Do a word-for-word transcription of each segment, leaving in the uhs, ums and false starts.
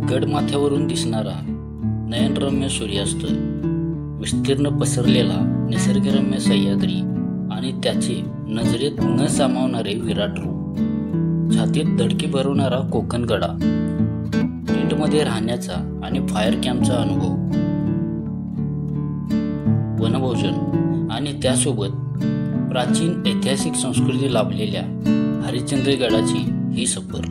गडमाथ्यावरून दिसणारा नयनरम्य सूर्यास्त, विस्तीर्ण पसरलेला निसर्गरम्य सह्याद्री आणि त्याचे नजरेत न सामावणारे विराट रूप, छातीत धडकी भरवणारा कोकणगडा, टेंटमध्ये राहण्याचा आणि फायर कॅम्पचा अनुभव, वनभोजन आणि त्यासोबत प्राचीन ऐतिहासिक संस्कृती लाभलेल्या हरिश्चंद्रगडाची ही सफर.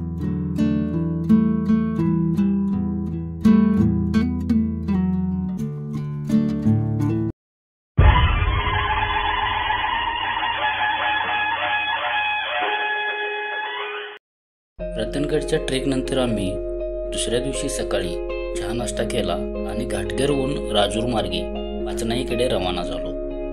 रतनगडच्या ट्रेकनंतर आम्ही दुसऱ्या दिवशी सकाळी चहा नाश्ता केला आणि घाटघर होऊन राजूर मार्गे पाचनाईकडे रवाना झालो.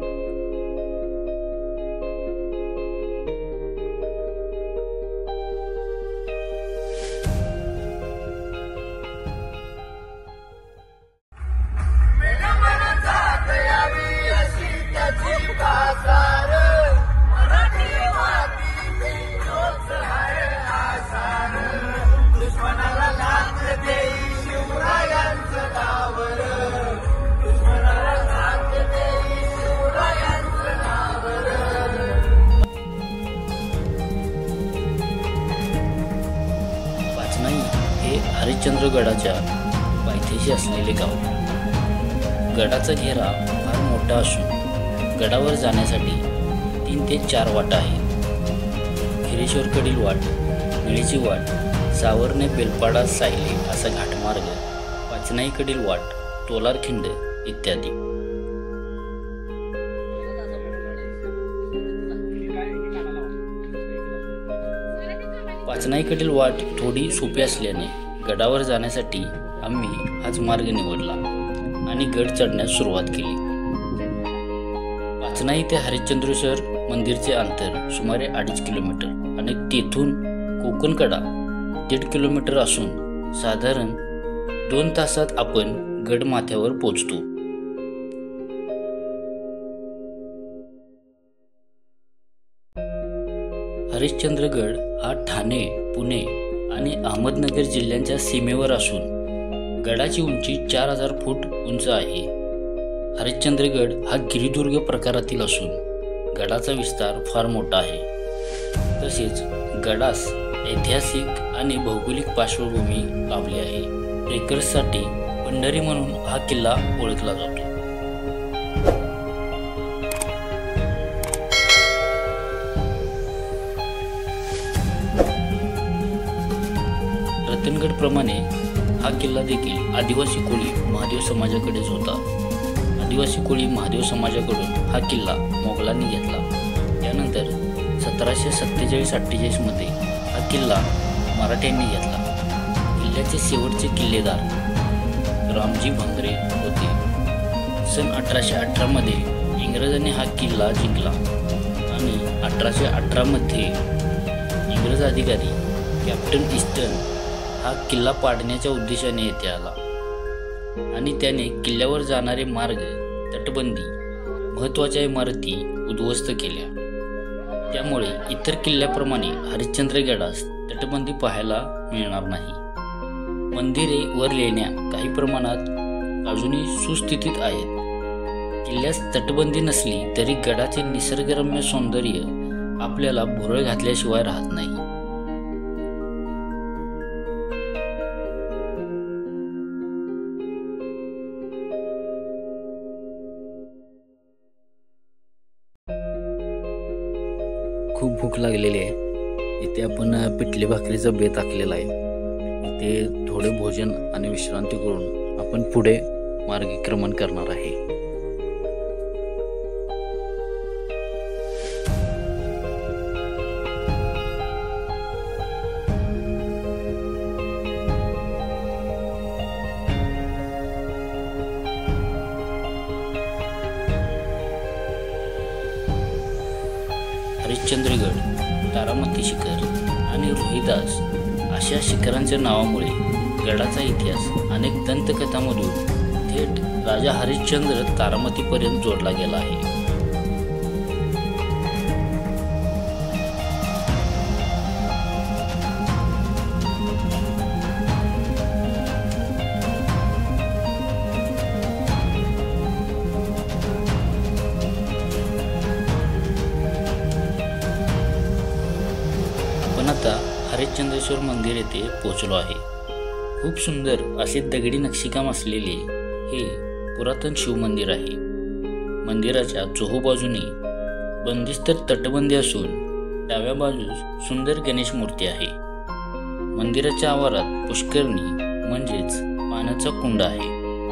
हे हरिश्चंद्रगडाच्या पायथ्याशी असलेले गाव. गडाचा घेरा फार मोठा असून गडावर जाण्यासाठी तीन ते चार वाटा आहेत. खिरेश्वरकडील वाट, निळीची वाट, सावर्णे बेलपाडा सायले असा घाटमार्ग, पाचनाईकडील वाट, तोलारखिंड इत्यादी. पाचनाईकडील वाट थोडी सोपी असल्याने गडावर जाण्यासाठी आम्ही हाच मार्ग निवडला आणि गड चढण्यास सुरुवात केली. पाचनाई ते हरिश्चंद्रेश्वर मंदिरचे अंतर सुमारे अडीच किलोमीटर आणि तेथून कोकणकडा दीड किलोमीटर असून साधारण दोन तासात आपण गड माथ्यावर पोहोचतो. हरिश्चंद्रगड हा ठाणे, पुणे आणि अहमदनगर जिल्ह्यांच्या सीमेवर असून गडाची उंची चार हजार फूट उंच आहे. हरिश्चंद्रगड हा गिरिदुर्ग प्रकारातील असून गडाचा विस्तार फार मोठा आहे. तसेच गडास ऐतिहासिक आणि भौगोलिक पार्श्वभूमी लाभली आहे. ट्रेकर्ससाठी पंढरी म्हणून हा किल्ला ओळखला जातो. रतनगड प्रमाणे हा किल्ला देखील आदिवासी कोळी महादेव समाजाकडेच होता. आदिवासी कोळी महादेव समाजाकडून हा किल्ला मोगलांनी घेतला. त्यानंतर सतराशे सत्तेचाळीस अठ्ठेचाळीस मध्ये हा किल्ला मराठ्यांनी घेतला. किल्ल्याचे शेवटचे किल्लेदार रामजी भांगरे होते. सन अठराशे अठरा मध्ये इंग्रजांनी हा किल्ला जिंकला आणि अठराशे अठरा मध्ये इंग्रज अधिकारी कॅप्टन ईस्टर्न हा किल्ला पाडण्याच्या उद्देशाने येथे आला आणि त्याने किल्ल्यावर जाणारे मार्ग, तटबंदी, महत्त्वाच्या इमारती उद्ध्वस्त केल्या. त्यामुळे इतर किल्ल्याप्रमाणे हरिश्चंद्रगडास तटबंदी पाहायला मिळणार नाही. मंदिरे वर लेण्या काही प्रमाणात अजूनही सुस्थितीत आहेत. किल्ल्यास तटबंदी नसली तरी गडाचे निसर्गरम्य सौंदर्य आपल्याला भुरळ घातल्याशिवाय राहत नाही. खूप भूक लागलेली आहे. इथे आपण पिठली भाकरीचा बेत आखलेला आहे. इथे थोडे भोजन आणि विश्रांती करून आपण पुढे मार्गक्रमण करणार आहे. हरिश्चंद्रगड, तारामती शिखर आणि रोहिदास अशा शिखरांच्या नावामुळे गडाचा इतिहास अनेक दंतकथांमधून थेट राजा हरिश्चंद्र तारामतीपर्यंत जोडला गेला आहे. हरिश्चंद्रेश्वर मंदिर येथे पोहोचलो आहे. खूप सुंदर असे दगडी नक्षीकाम असलेले हे पुरातन शिवमंदिर आहे. मंदिराच्या चोहोबाजूनी बंदिस्त तटबंदी असून डाव्या बाजूस सुंदर गणेश मूर्ती आहे. मंदिराच्या आवारात पुष्करणी म्हणजेच पाण्याचा कुंड आहे.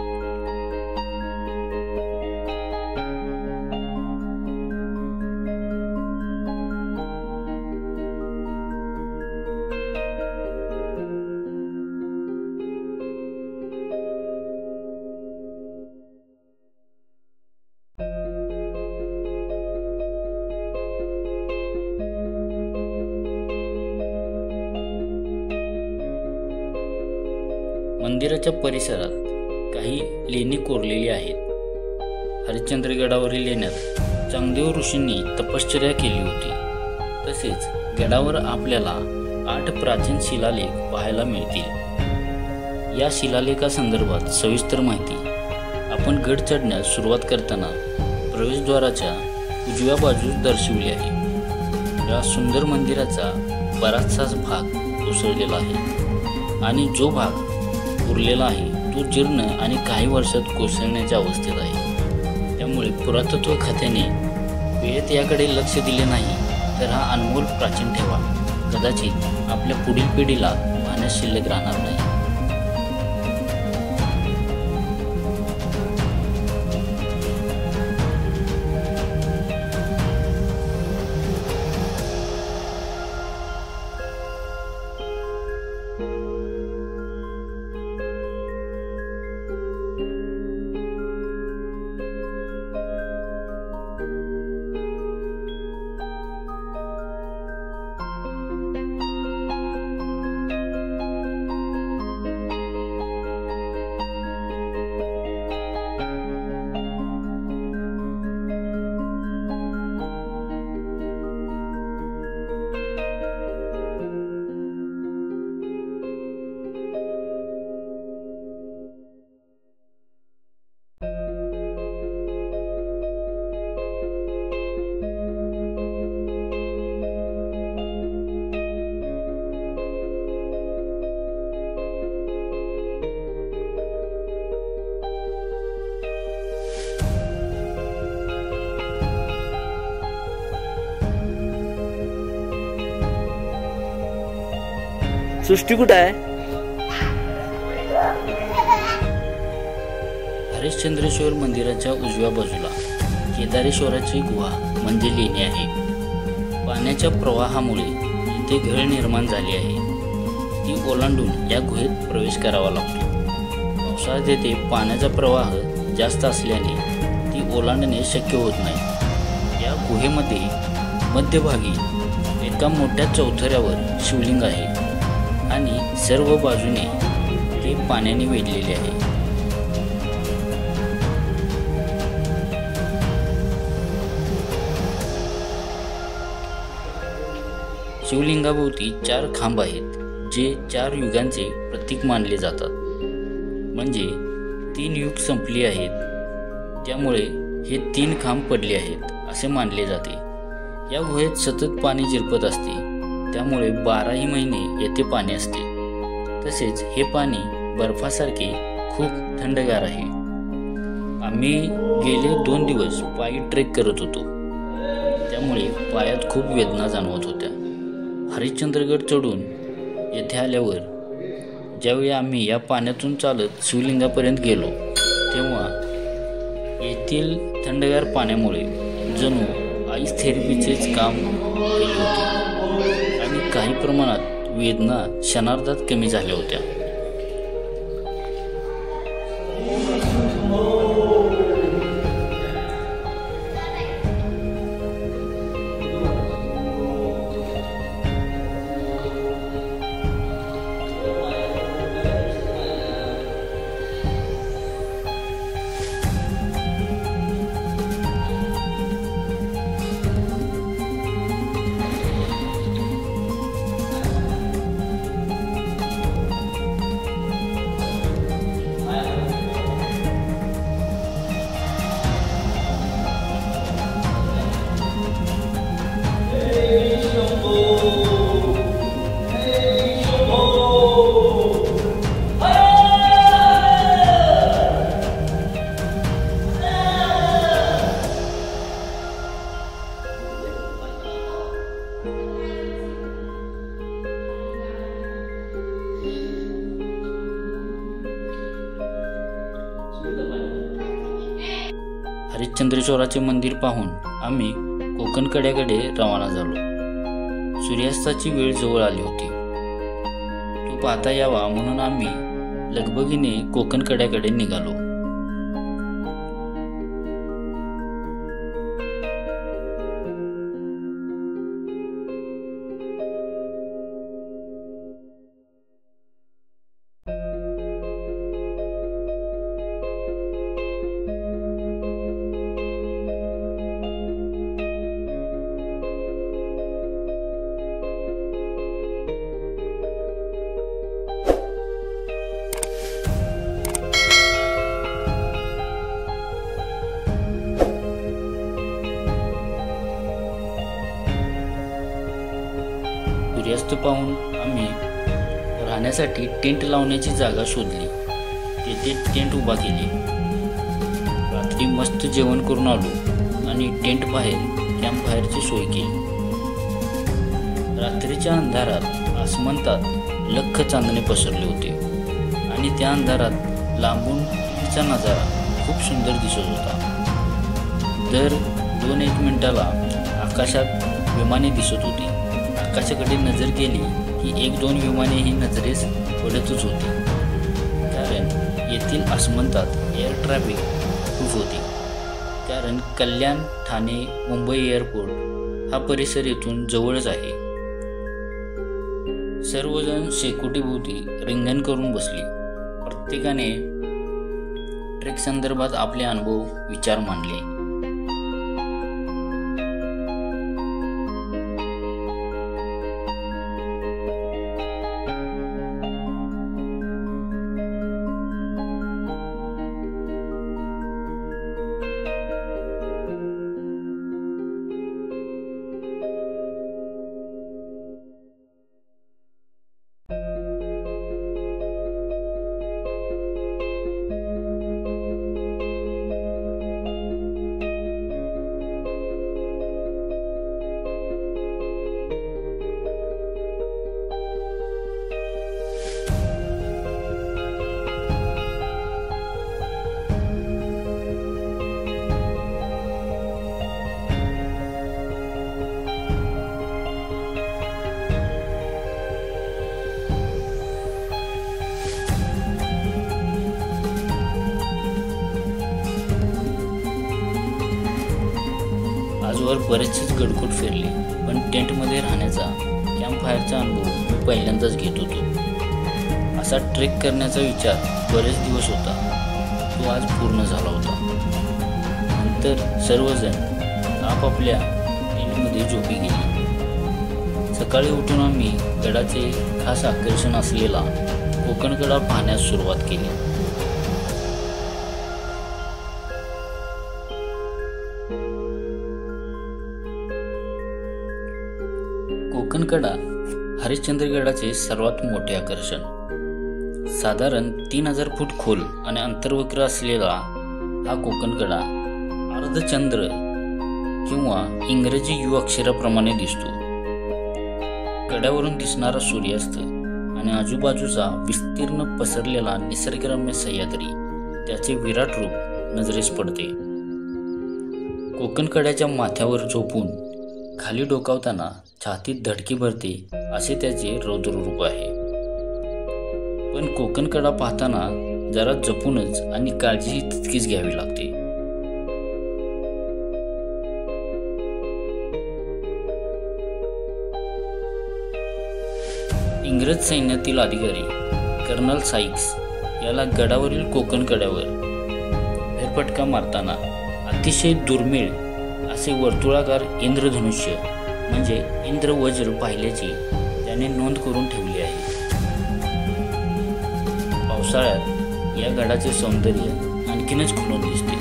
मंदिराच्या परिसरात काही लेणी कोरलेली आहेत. हरिश्चंद्रगडावरील लेण्यात चांगदेव ऋषींनी तपश्चर्या केली होती. तसेच गडावर आपल्याला आठ प्राचीन शिलालेख पाहायला मिळतील. या शिलालेखासंदर्भात सविस्तर माहिती आपण गड चढण्यास सुरुवात करताना प्रवेशद्वाराच्या उजव्या बाजूस दर्शवली आहे. या सुंदर मंदिराचा बराचसाच भाग कोसळलेला आहे आणि जो भाग उरलेला आहे तो जीर्ण आणि काही वर्षात कोसळण्याच्या अवस्थेत आहे. त्यामुळे पुरातत्व खात्याने वेळेत याकडे लक्ष दिले नाही तर हा अनमोल प्राचीन ठेवा कदाचित आपल्या पुढील पिढीला पाहण्यास शिल्लक राहणार नाही. सृष्टी कुठं आहे? हरिश्चंद्रेश्वर मंदिराच्या उजव्या बाजूला केदारेश्वराची गुहा म्हणजे लेणी आहे. पाण्याच्या प्रवाहामुळे इथे घळ निर्माण झाली आहे. ती ओलांडून या गुहेत प्रवेश करावा लागतो. पावसाळ्यात येथे पाण्याचा प्रवाह जास्त असल्याने ती ओलांडणे शक्य होत नाही. या गुहेमध्ये मध्यभागी एका मोठ्या चौथऱ्यावर शिवलिंग आहे आणि सर्व बाजूने ते पाण्याने वेढलेले आहे. शिवलिंगाभोवती चार खांब आहेत जे चार युगांचे प्रतीक मानले जातात. म्हणजे तीन युग संपली आहेत त्यामुळे हे तीन खांब पडले आहेत असे मानले जाते. या गुहेत सतत पाणी झिरपत असते त्यामुळे बाराही महिने येथे पाणी असते. तसेच हे पाणी बर्फासारखे खूप थंडगार आहे. आम्ही गेले दोन दिवस पायी ट्रेक करत होतो त्यामुळे पायात खूप वेदना जाणवत होत्या. हरिश्चंद्रगड चढून येथे आल्यावर ज्यावेळी आम्ही या पाण्यातून चालत शिवलिंगापर्यंत गेलो तेव्हा येथील थंडगार पाण्यामुळे जणू आईस थेरपीचेच काम केले होते आणि काही प्रमाणात वेदना क्षणार्धात कमी झाल्या होत्या. हरिश्चंद्रेश्वराचे मंदिर पाहून आम्ही कोकण कड्याकडे रवाना झालो. सूर्यास्ताची वेळ जवळ आली होती. तो पाहता यावा म्हणून आम्ही लगबगीने कोकण कड्याकडे निघालो. सूर्यास्त पाहून आम्ही राहण्यासाठी टेंट लावण्याची जागा शोधली. तेथे टेंट उभा केली. रात्री मस्त जेवण करून आलो आणि टेंट बाहेर कॅम्प फायरची सोय केली. रात्रीच्या अंधारात आसमंतात लख्ख चांदणे पसरले होते आणि त्या अंधारात लांबून चा नजारा खूप सुंदर दिसत होता. दर दोन एक मिनिटाला आकाशात विमाने दिसत होती. आकाशाकडे नजर केली की एक दोन विमाने ही नजरेस पडतच होती, कारण येथील आसमंतात एअर ट्रॅफिक खूप होती. कारण कल्याण, ठाणे, मुंबई एअरपोर्ट हा परिसर येथून जवळच आहे. सर्वजण शेकोटीभोवती रिंगण करून बसली. प्रत्येकाने ट्रेक संदर्भात आपले अनुभव, विचार मांडले. आजवर बरेचसेच गडकोट फिरले, पण टेंटमध्ये राहण्याचा, कॅम्प फायरचा अनुभव मी पहिल्यांदाच घेत होतो. असा ट्रेक करण्याचा विचार बरेच दिवस होता, तो आज पूर्ण झाला होता. नंतर सर्वजण आपापल्या टेंटमध्ये झोपी गेली. सकाळी उठून आम्ही गडाचे खास आकर्षण असलेला कोकणकडा पाहण्यास सुरुवात केली. कोकणकडा हरिश्चंद्रगडाचे सर्वात मोठे आकर्षण. साधारण तीन हजार फूट खोल आणि अंतर्वक्र असलेला हा कोकणकडा अर्धचंद्र किंवा इंग्रजी यू अक्षराप्रमाणे दिसतो. कड्यावरून दिसणारा सूर्यास्त आणि आजूबाजूचा विस्तीर्ण पसरलेला निसर्गरम्य सह्याद्री त्याचे विराट रूप नजरेस पडते. कोकणकड्याच्या माथ्यावर झोपून खाली डोकावताना छातीत धडकी भरते असे त्याचे रौद्र रूप आहे. पण कोकणकडा पाहताना जरा जपूनच आणि काळजीही तितकीच घ्यावी लागते. इंग्रज सैन्यातील अधिकारी कर्नल साइक्स याला गडावरील कोकणकड्यावर फेरफटका मारताना अतिशय दुर्मिळ असे वर्तुळाकार इंद्रधनुष्य म्हणजे इंद्रवज्र पाहिल्याची त्याने नोंद करून ठेवली आहे. पावसाळ्यात या गडाचे सौंदर्य आणखीनच खुलून दिसते.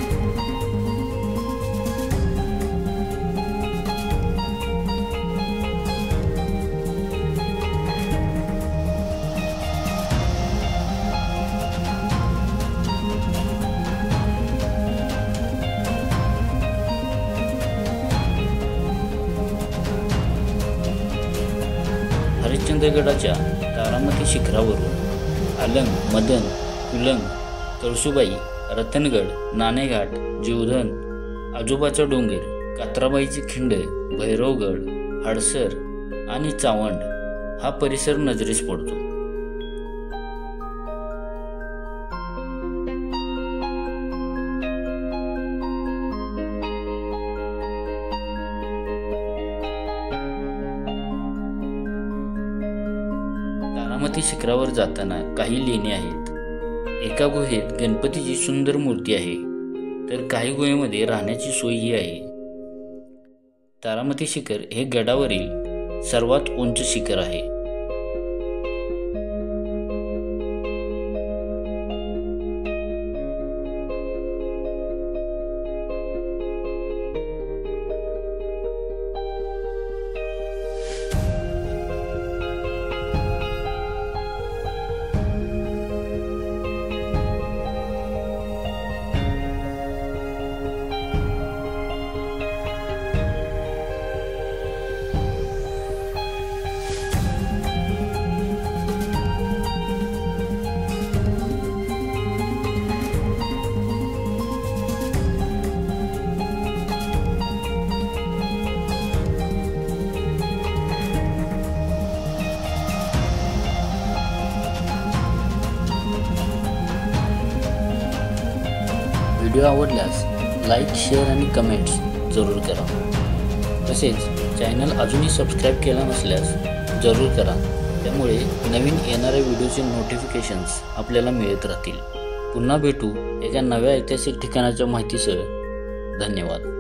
हरिश्चंद्रगडाच्या तारामती शिखरावरून अलंग, मदन, कुलंग, कळसुबाई, रतनगड, नाणेघाट, जीवधन, आजोबाचा डोंगर, कात्राबाईची खिंड, भैरवगड, हडसर आणि चावंड हा परिसर नजरेस पडतो. तारामती शिखरावर जाताना काही लेणी आहेत. एका गुहेत गणपतीची सुंदर मूर्ती आहे, तर काही गुहेमध्ये राहण्याची सोयही आहे. तारामती शिखर हे गडावरील सर्वात उंच शिखर आहे. व्हिडिओ आवडल्यास लाईक, शेअर आणि कमेंट्स जरूर करा. तसेच चॅनल अजूनही सबस्क्राईब केला नसल्यास जरूर करा. त्यामुळे नवीन येणाऱ्या व्हिडिओचे नोटिफिकेशन्स आपल्याला मिळत राहतील. पुन्हा भेटू एका नव्या ऐतिहासिक ठिकाणाच्या माहितीसह. धन्यवाद.